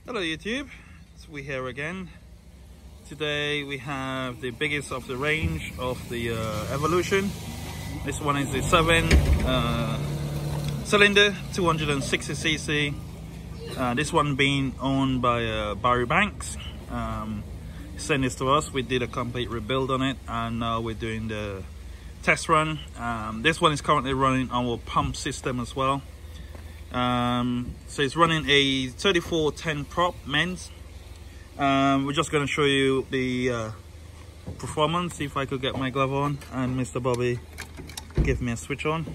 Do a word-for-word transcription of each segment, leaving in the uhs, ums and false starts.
Hello YouTube, it's we here again. Today we have the biggest of the range of the uh, Evolution. This one is the seven uh, cylinder, two hundred sixty c c. Uh, this one being owned by uh, Barry Banks. Um, he sent this to us. We did a complete rebuild on it, and now we're doing the test run. Um, this one is currently running our pump system as well. Um, so it's running a thirty-four ten prop men's. Um, we're just going to show you the uh, performance. See if I could get my glove on and Mister Bobby give me a switch on.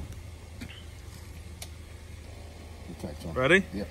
Ready? Yep.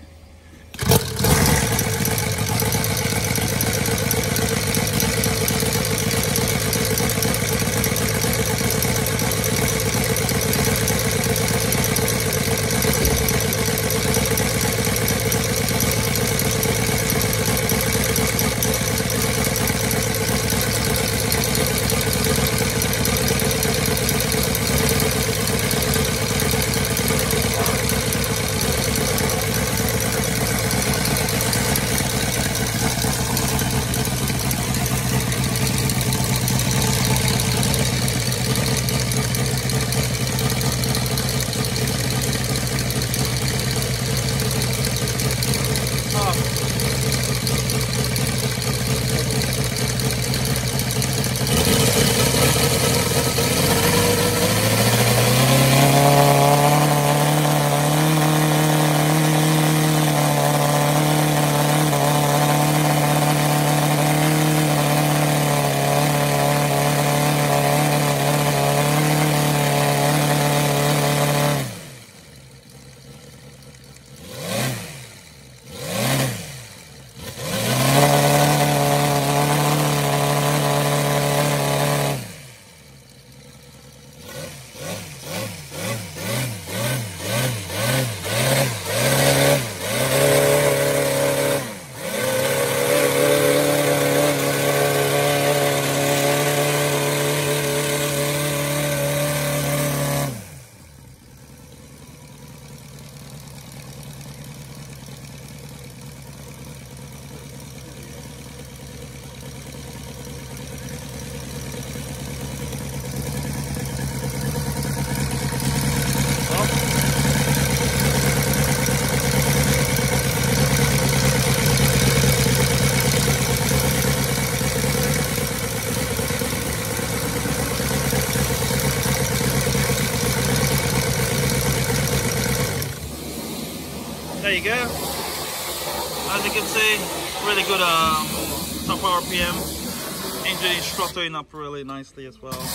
There you go. As you can see, really good um, top R P M. Engine is throttling up really nicely as well. Uh,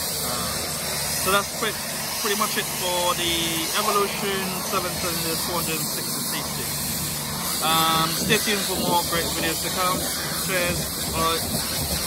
so that's pretty, pretty much it for the Evolution seven cylinder two hundred sixty c c. Um, stay tuned for more great videos to come. Cheers. Bye.